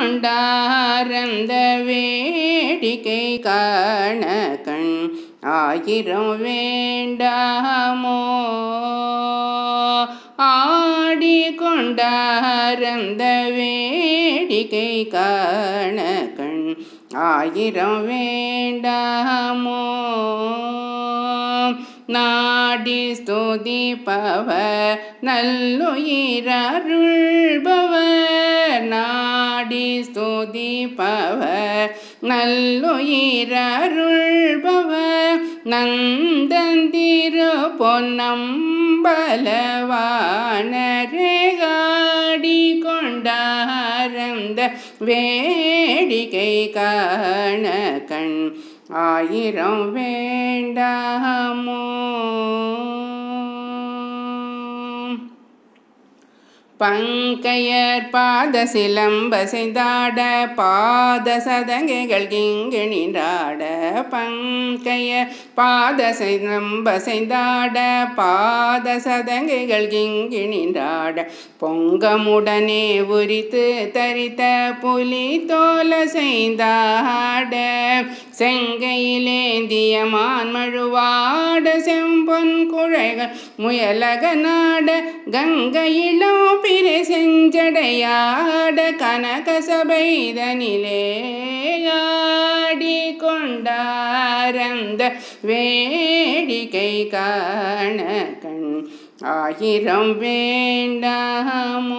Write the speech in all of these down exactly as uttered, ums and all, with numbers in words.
கொண்டாரந்த வேடிக்கை காண கண் ஆயிரம் வேண்டாமோ ஆடி கொண்டாரந்த வேடிக்கை காண கண் ஆயிரம் வேண்டாமோ நாடி ஸ்துதிப்பவர் நல்லுயிரருள்பவர் நாடி ஸ்துதிப்பவர் நல்லுயிரருள்பவர் நந்தந்திரு பொன்னம்பலவானரேகாடி கொண்டாரந்த வேடிக்கை காண கண் ஆயிரம் வேண்டாமோ பங்கையர் பாத சிலம்ப செய்தாட பாத சதங்கைகள் இங்கு நின்றாட பங்கையர் பாத சிலம்ப செய்தாட பாத சதங்கைகள் இங்கு நின்றாட பொங்கமுடனே உரித்து தரித்த புலி தோல செய்தாட செங்கையிலேந்திய மான்மழுவாட செம்பொன் குழைகள் முயலக நாட கங்கையிலும் பிறை செஞ்சடையாட கனக சபைதனிலே ஆடி கொண்டாரந்த வேடிக்கை காண கண் ஆயிரம் வேண்டாமோ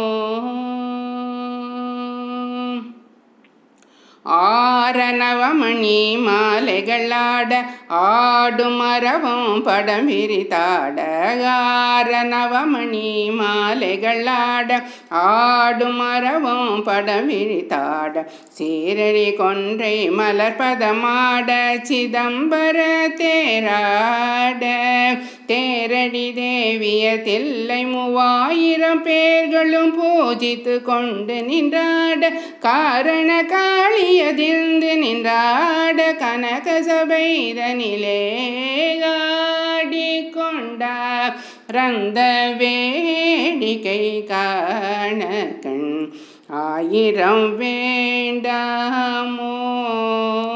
ஆரணவமணி மாலைகளாட ஆடும் மரபம் படம் விரித்தாட ஆரணவமணி மாலைகளாட ஆடும் மரபம் படம் விரித்தாட சீரடி கொன்றை மலர்பதமாட சிதம்பர தேராட தேரடி தேவிய தில்லை மூவாயிரம் பேர்களும் பூஜித்து கொண்டு நின்றாட காரண காளியதிர்ந்து நின்றாட கனக சபைதனிலே ஆடி கொண்டார் ரந்த வேடிக்கை காண கண் ஆயிரம் வேண்டாமோ